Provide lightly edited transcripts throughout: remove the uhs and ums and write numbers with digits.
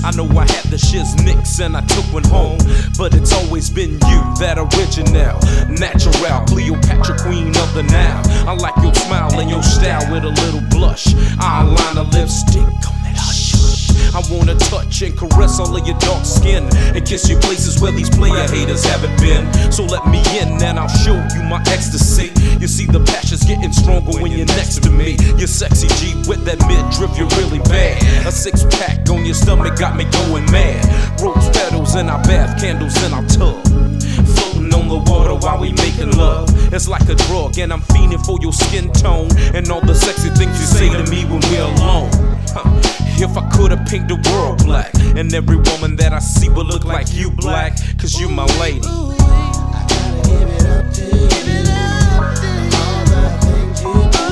I know I had the shiz nicks and I took one home, but it's always been you, that original, natural, Cleopatra, queen of the Nile. I like your smile and your style with a little blush, eyeliner, lipstick on that hush hush. I wanna touch and caress all of your dark skin and kiss you places where these player haters haven't been. So let me in and I'll show you my ecstasy. You see the passion's getting stronger when you're next to me. You're sexy G with that midriff, you're really bad. A six-pack on your stomach got me going mad. Rose petals in our bath, candles in our tub, floating on the water while we making love. It's like a drug and I'm fiending for your skin tone and all the sexy things you say to me when we're alone. If I could've painted the world black, and every woman that I see would look like you black, cause you my lady. I gotta give it up to you. All the things you do,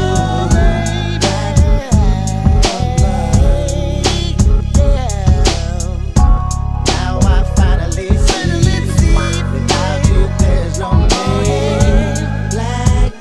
now I finally see, without you there's no me. Black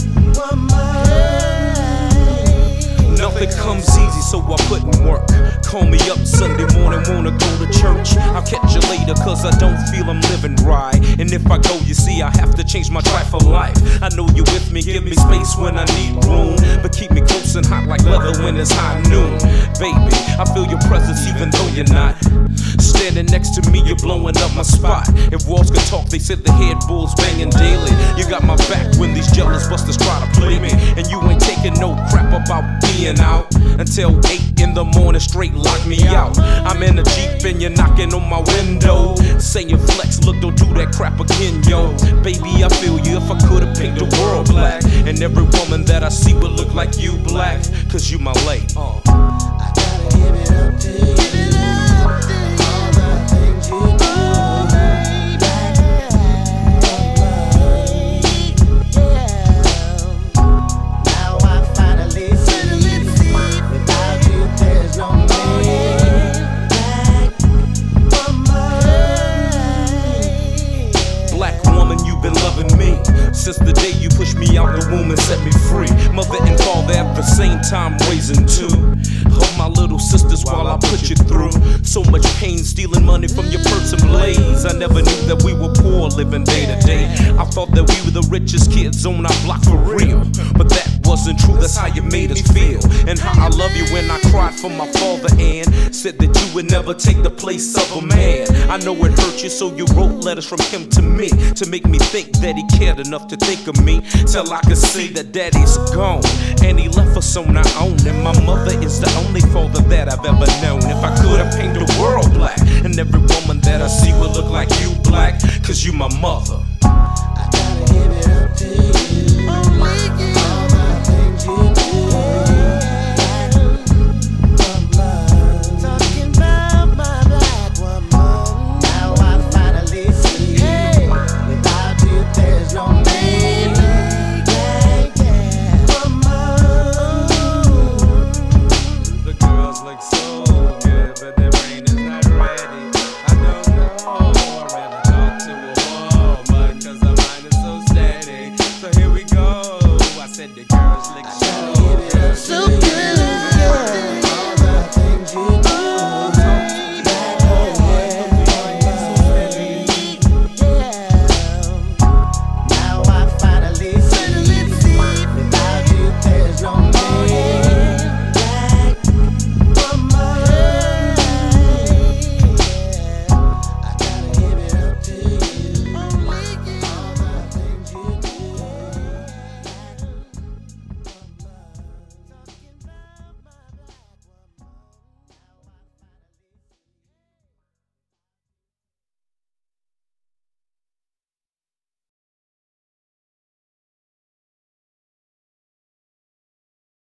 woman. Nothing comes easy, so I put in work. Call me up Sunday morning, wanna go to church. I'll catch you later, cause I don't feel I'm living right. And if I go, you see, I have to change my drive for life. I know you're with me, give me space when I need room, but keep me close and hot like leather when it's high noon. Baby, I feel your presence even though you're not. Standing next to me, you're blowing up my spot. If walls could talk, they said the headboard's banging daily. You got my back when these jealous busters try to play me, and you ain't taking no crap about being out until 8 in the morning, straight lock me out. I'm in a Jeep and you're knocking on my window, saying flex, look, don't do that crap again, yo. Baby, I feel you. If I could've painted the world black, and every woman that I see would look like you black, cause you my lady. I gotta give it up to you. All the things you do. Now I finally see, without you there's no me. Black woman, you've been loving me since the day you pushed me out the womb and set me free. Mother and father at the same time raising two of my little sisters while I put you through so much pain, stealing money from your purse and blaze. I never knew that we were poor, living day to day. I thought that we were the richest kids on our block for real, but that wasn't true. That's how you made us feel, and how I love you when I cried for my father and said that you would never take the place of a man. I know it hurt you, so you wrote letters from him to me to make me think that he cared enough to think of me, till I could see that daddy's gone and he left us on our own, and my mother is the only father that I've ever known. If I could, I'd paint the world black, and every woman that I see would look like you black, cause you my mother.